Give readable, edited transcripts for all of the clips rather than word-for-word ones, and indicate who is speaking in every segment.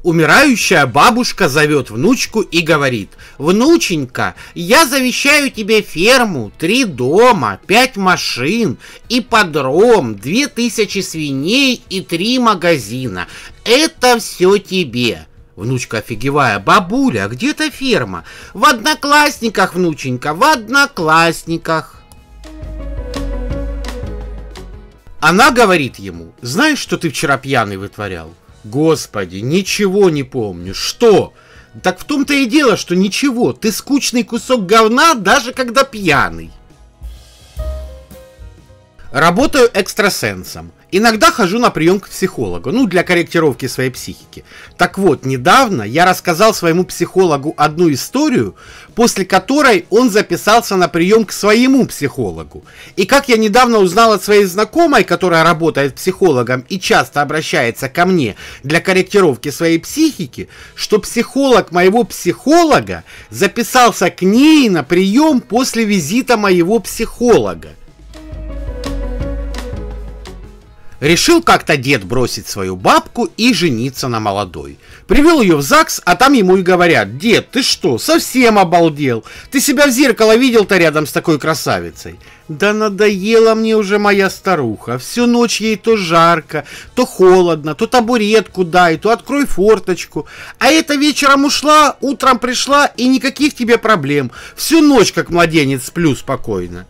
Speaker 1: Умирающая бабушка зовет внучку и говорит: «Внученька, я завещаю тебе ферму, 3 дома, 5 машин, ипподром, 2000 свиней и 3 магазина. Это все тебе». Внучка офигевая: «Бабуля, где-то ферма?» «В Одноклассниках, внученька, в Одноклассниках». Она говорит ему: «Знаешь, что ты вчера пьяный вытворял?» «Господи, ничего не помню». «Что?» «Так в том-то и дело, что ничего. Ты скучный кусок говна, даже когда пьяный». Работаю экстрасенсом. Иногда хожу на прием к психологу, для корректировки своей психики. Так вот, недавно я рассказал своему психологу одну историю, после которой он записался на прием к своему психологу. И как я недавно узнал от своей знакомой, которая работает психологом и часто обращается ко мне для корректировки своей психики, что психолог моего психолога записался к ней на прием после визита моего психолога. Решил как-то дед бросить свою бабку и жениться на молодой. Привел ее в ЗАГС, а там ему и говорят: «Дед, ты что, совсем обалдел? Ты себя в зеркало видел-то рядом с такой красавицей?» «Да надоела мне уже моя старуха. Всю ночь ей то жарко, то холодно, то табуретку дай, то открой форточку. А эта вечером ушла, утром пришла, и никаких тебе проблем. Всю ночь как младенец сплю спокойно».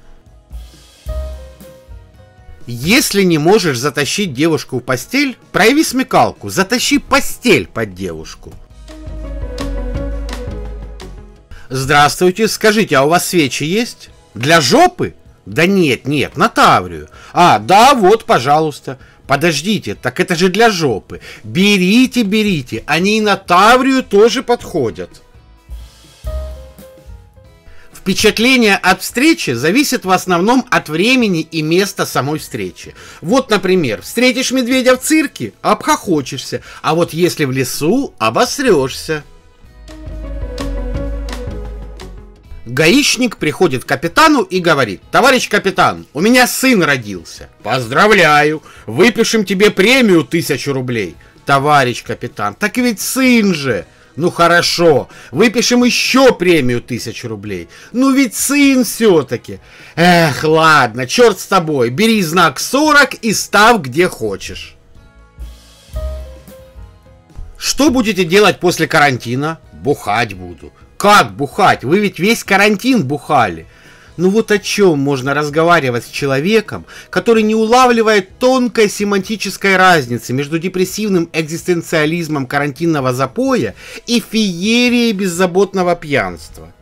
Speaker 1: Если не можешь затащить девушку в постель, прояви смекалку, затащи постель под девушку. Здравствуйте, скажите, а у вас свечи есть? Для жопы? Да нет, на Таврию. Да, вот, пожалуйста. Подождите, так это же для жопы. Берите, они и на Таврию тоже подходят. Впечатление от встречи зависит в основном от времени и места самой встречи. Вот, например, встретишь медведя в цирке — обхохочешься, а вот если в лесу — обосрешься. Гаишник приходит к капитану и говорит: «Товарищ капитан, у меня сын родился». «Поздравляю, выпишем тебе премию 1000 рублей». «Товарищ капитан, так ведь сын же». «Ну хорошо, выпишем еще премию 1000 рублей. Ну ведь сын все-таки». «Эх, ладно, черт с тобой, бери знак 40 и став где хочешь». Что будете делать после карантина? Бухать буду. Как бухать? Вы ведь весь карантин бухали. Вот о чем можно разговаривать с человеком, который не улавливает тонкой семантической разницы между депрессивным экзистенциализмом карантинного запоя и феерией беззаботного пьянства?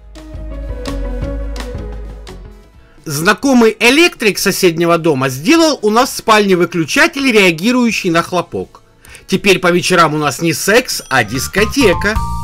Speaker 1: Знакомый электрик соседнего дома сделал у нас в спальне выключатель, реагирующий на хлопок. Теперь по вечерам у нас не секс, а дискотека.